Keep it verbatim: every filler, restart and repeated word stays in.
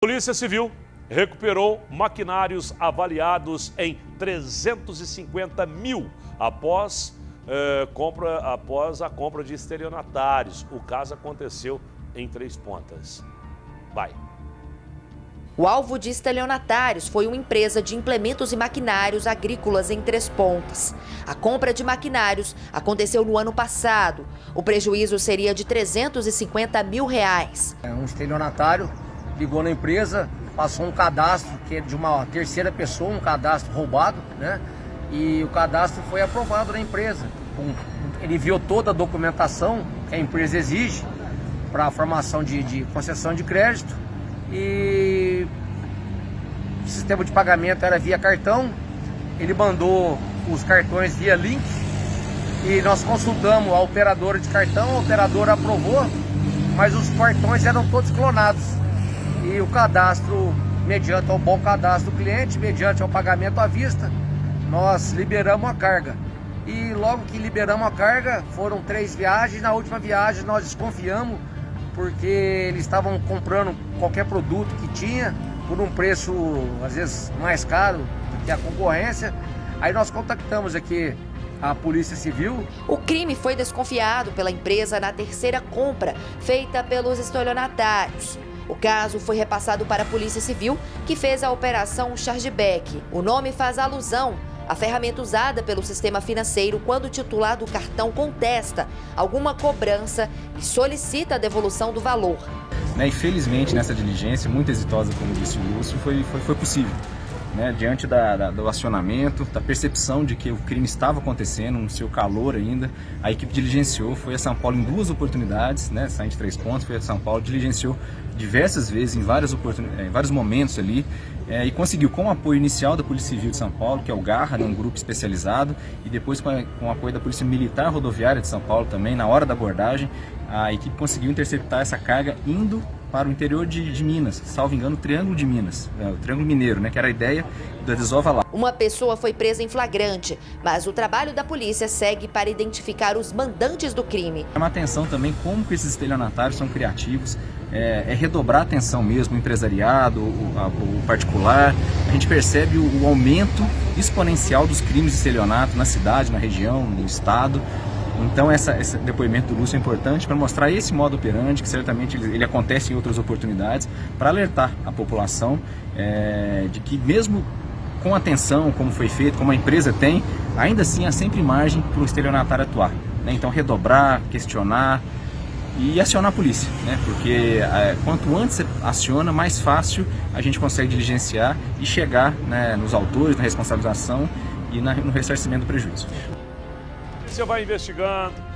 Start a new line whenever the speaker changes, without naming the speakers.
Polícia Civil recuperou maquinários avaliados em trezentos e cinquenta mil após, eh, compra, após a compra de estelionatários. O caso aconteceu em Três Pontas. Vai.
O alvo de estelionatários foi uma empresa de implementos e maquinários agrícolas em Três Pontas. A compra de maquinários aconteceu no ano passado. O prejuízo seria de trezentos e cinquenta mil reais.
Um estelionatário ligou na empresa, passou um cadastro que é de uma terceira pessoa, um cadastro roubado, né? E o cadastro foi aprovado na empresa. Ele viu toda a documentação que a empresa exige para a formação de, de concessão de crédito e o sistema de pagamento era via cartão. Ele mandou os cartões via link e nós consultamos a operadora de cartão, a operadora aprovou, mas os cartões eram todos clonados. E o cadastro, mediante ao bom cadastro do cliente, mediante ao pagamento à vista, nós liberamos a carga. E logo que liberamos a carga, foram três viagens. Na última viagem nós desconfiamos, porque eles estavam comprando qualquer produto que tinha por um preço, às vezes, mais caro do que a concorrência. Aí nós contactamos aqui a Polícia Civil.
O crime foi desconfiado pela empresa na terceira compra feita pelos estelionatários. O caso foi repassado para a Polícia Civil, que fez a operação chargeback. O nome faz alusão à ferramenta usada pelo sistema financeiro quando o titular do cartão contesta alguma cobrança e solicita a devolução do valor.
Né, e felizmente nessa diligência, muito exitosa, como disse o Lúcio, foi, foi, foi possível. Né, diante da, da, do acionamento, da percepção de que o crime estava acontecendo, no seu calor ainda, a equipe diligenciou, foi a São Paulo em duas oportunidades, né, saindo de Três Pontos, foi a São Paulo, diligenciou diversas vezes, em, várias oportun... em vários momentos ali, é, e conseguiu, com o apoio inicial da Polícia Civil de São Paulo, que é o Garra, né, um grupo especializado, e depois com, a, com o apoio da Polícia Militar Rodoviária de São Paulo também, na hora da abordagem, a equipe conseguiu interceptar essa carga indo para o interior de, de Minas, salvo engano, o Triângulo de Minas, é, o Triângulo Mineiro, né, que era a ideia da desova lá.
Uma pessoa foi presa em flagrante, mas o trabalho da polícia segue para identificar os mandantes do crime.
Chama atenção também como que esses estelionatários são criativos, é, é redobrar a atenção mesmo, o empresariado, o, a, o particular. A gente percebe o, o aumento exponencial dos crimes de estelionato na cidade, na região, no estado. Então essa, esse depoimento do Lúcio é importante para mostrar esse modo operandi, que certamente ele, ele acontece em outras oportunidades, para alertar a população é, de que mesmo com atenção, como foi feito, como a empresa tem, ainda assim há sempre margem para o estelionatário atuar. Né? Então redobrar, questionar e acionar a polícia, né? Porque é, quanto antes você aciona, mais fácil a gente consegue diligenciar e chegar, né, nos autores, na responsabilização e na, no ressarcimento do prejuízo.
Você vai investigando,